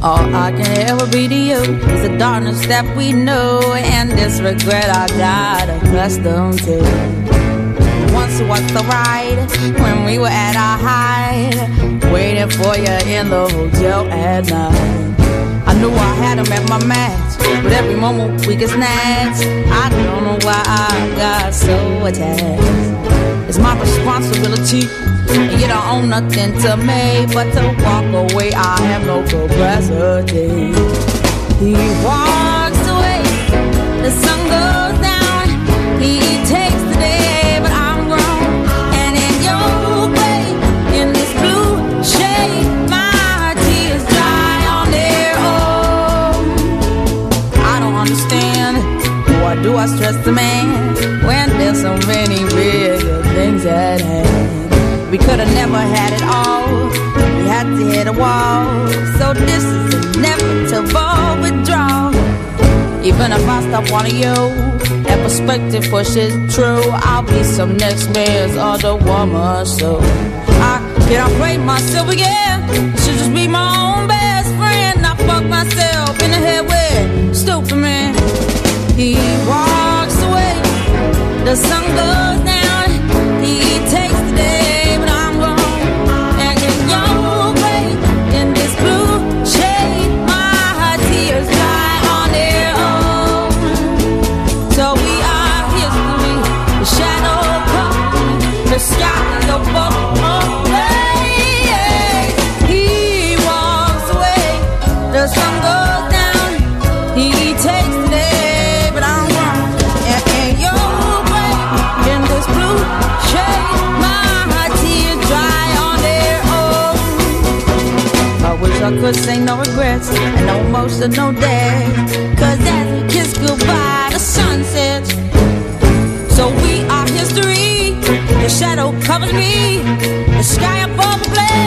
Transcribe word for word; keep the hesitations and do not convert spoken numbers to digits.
All I can ever be to you is the darkness that we know, and this regret I got accustomed to. Once was the ride when we were at our height, waiting for you in the hotel at night. I knew I had him at my match, but every moment we get snatched. I don't know why I got so attached. It's my responsibility, and you don't own nothing to me but to walk away. I have no capacity. He walks away, the sun goes down. He takes the day, but I'm grown. And in your way, in this blue shade, my tears dry on their own. I don't understand, why do I stress the man when there's so many bigger things at hand? We could have never had it all, we had to hit a wall. So this is inevitable withdrawal. Even if I stop wanting you, that perspective pushes true. I'll be some next man's other woman, so I can't afraid myself again. I should just be my own best friend. I fuck myself in the head with stupid man. He walks away, the sun goes down. He takes the day, but I'm gone. And in your way, in this blue shade, my tears dry on their own. So we are history, the shadow comes, the sky is above. He walks away, the sun goes down. He takes the day, but I'm gone. And in your way, in this blue shade, my tears dry on their own. I wish I could say no regrets and no emotional days, cause as we kiss goodbye, the sun sets. So we are history, the shadow covers me, the sky above the blaze.